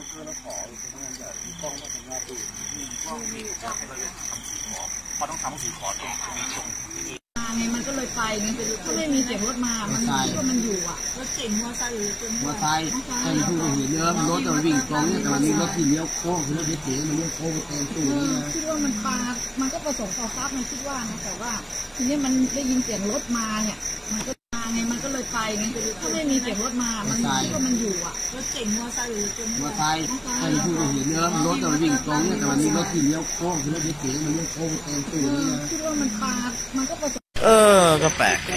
ช่วยแล้วขอเป็นพนักงานใหญ่มีกล้องมาทำหน้าตู้กล้องมีกล้องให้เราเลยทำสีขอพอต้องทำสีขอตรงไงมันก็เลยไปไงก็ไม่มีเสียงรถมามันก็มันอยู่อ่ะรถเก่งมอเตอร์ไซค์หรือมอเตอร์ไซค์เป็นผู้เห็นเยอะรถมันวิ่งตรงเนี่ยแต่มันมีรถที่เลี้ยวโค้งรถเก๋งมันเลี้ยวโค้งเต็มตู้นี่นะคิดว่ามันปามันก็ประสงค์ต่อทรัพย์มันคิดว่านะแต่ว่าทีนี้มันได้ยินเสียงรถมาเนี่ยมันก็มาไงมันก็เลยไปไงถ้าไม่มีเสียงรถมามันก็มันอยู่อ่ะรถเก่งมอเตอร์ไซค์หรือมอเตอร์ไซค์เป็นผู้เห็นเยอะรถมันวิ่งตรงเนี่ยแต่มันมีรถที่เลี้ยวโค้งรถเก๋งมันเลี้ยวโค้งเต็มตู้นี่นะคิดว่ามันปามันก็ประสงค์ก็แปลก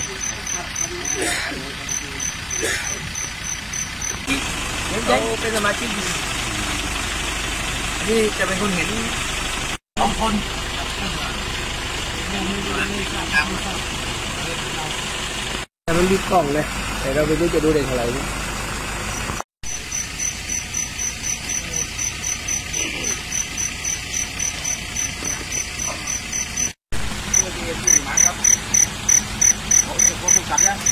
เขาเป็นสมาชิกที่จะเป็นคนเห็น2 คนแต่มันรีบกล้องเลยแต่เราไม่รู้จะดูได้เท่าไหร่ครับโอ้โหกลับแล้ว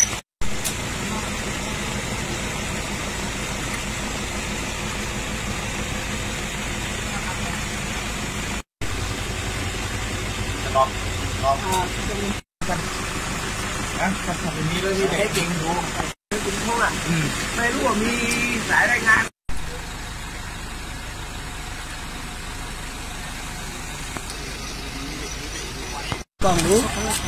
จะลองกันนะทำแบบนี้เลยที่ให้เก่งดูคุณพ่อไม่รู้ว่ามีสายรายงานกล้องรู้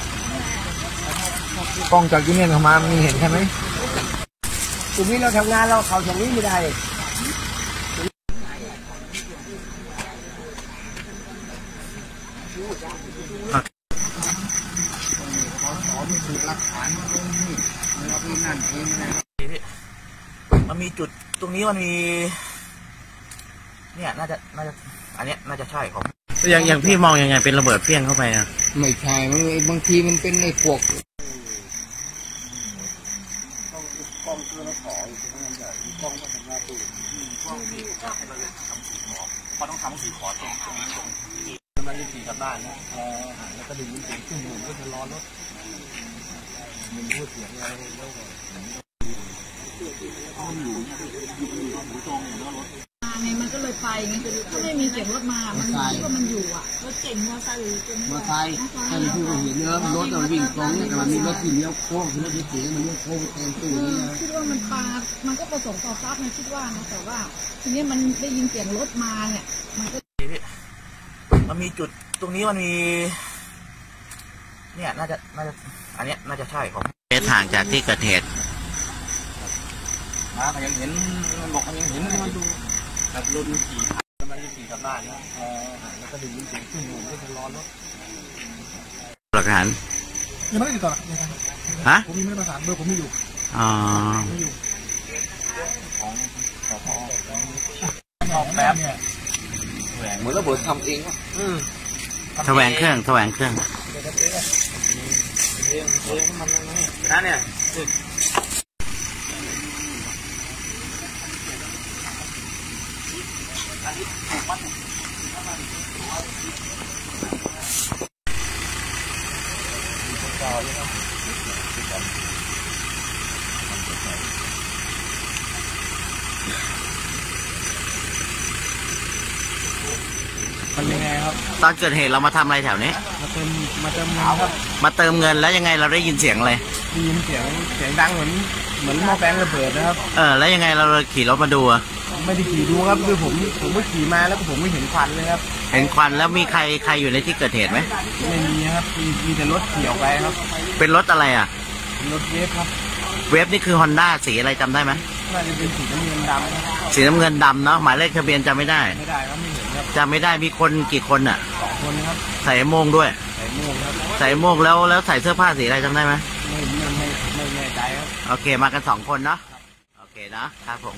กล้องจากที่นี่เข้ามามีเห็นใช่ไหมตรงนี้เราทำงานเราเขาตรงนี้ไม่ได้มันมีจุดตรงนี้มันมีเนี่ยน่าจะอันนี้น่าจะใช่ของอย่างพี่มองยังไงเป็นระเบิดเพี้ยงเข้าไปอ่ะไม่ใช่บางทีมันเป็นไอ้พวกกล้องช่วยแล้วขอเป็นพนักงานใหญ่มีกล้องมาทำหน้าตู้กล้องมีกล้องให้เราเลยทำสีขอพอต้องทำสีขอตรงมันจะขี่กลับบ้านนะแล้วก็ดึงมันถึงขึ้นหมุนก็จะรอรถมันรู้เสียงอะไรแล้วก็ไงมันก็เลยไปไงถ้าไม่มีเสียงรถมามันก็มันอยู่อ่ะรถเก่งมอเตอร์ไซค์หรือมอเตอร์ไซค์เป็นผู้เห็นเยอะรถมันวิ่งตรงเนี่ยแต่มันมีรถที่เลี้ยวโค้งรถเก๋งมันเลี้ยวโค้งเต็มตู้นี่นะคิดว่ามันปามันก็ประสงค์ต่อทรัพย์มันคิดว่านะแต่ว่าทีนี้มันได้ยินเสียงรถมาเนี่ยมันมีจุดตรงนี้มันมีเนี่ยน่าจะอันนี้น่าจะใช่ของห่างจากที่เกิดเหตุเขายังเห็นบอกเขายังเห็นมาดูแบบรถขี่มันจะขี่กลับบ้านนะแล้วก็ดึงมันถึงขึ้นหมุนก็จะรอรถหลักฐานยังไม่ได้ติดต่อฮะผมยังไม่ประสานเบอร์ผมไม่อยู่ไม่อยู่ของสพออกแบบเนี่ยเหมือนระเบิดทำเองว่ะแสวงเครื่องนั่นเนี่ยมันยังไงครับตอนเกิดเหตุเรามาทำอะไรแถวนี้มาเติมเงินครับมาเติมเงินแล้วยังไงเราได้ยินเสียงอะไรได้ยินเสียงดังเหมือนหม้อแปลงระเบิดนะครับแล้วยังไงเราขี่รถมาดูอ่ะไม่ได้ขี่ดูครับคือผมก็ขี่มาแล้วก็ผมไม่เห็นควันเลยครับเห็นควันแล้วมีใครอยู่ในที่เกิดเหตุไหมไม่มีครับมีแต่รถขี่ออกไปครับเป็นรถอะไรอ่ะรถเวฟครับเวฟนี่คือฮอนด้าสีอะไรจำได้ไหมน่าจะเป็นสีน้ำเงินดำสีน้ำเงินดำเนาะหมายเลขทะเบียนจำไม่ได้ครับไม่เห็นครับจำไม่ได้มีคนกี่คนอ่ะ 2 คนครับใส่โม่งด้วยใส่โม่งครับใส่โม่งแล้วใส่เสื้อผ้าสีอะไรจำได้ไหมไม่แน่ใจครับโอเคมากัน2 คนเนาะโอเคนะครับผม